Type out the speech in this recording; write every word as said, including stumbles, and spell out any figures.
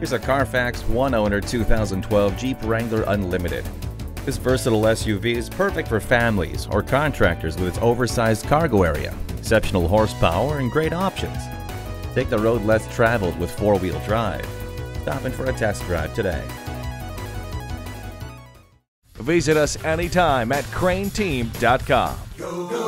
Here's a CARFAX one-owner two thousand twelve Jeep Wrangler Unlimited. This versatile S U V is perfect for families or contractors with its oversized cargo area, exceptional horsepower, and great options. Take the road less traveled with four-wheel drive. Stop in for a test drive today. Visit us anytime at crain team dot com. Go, go.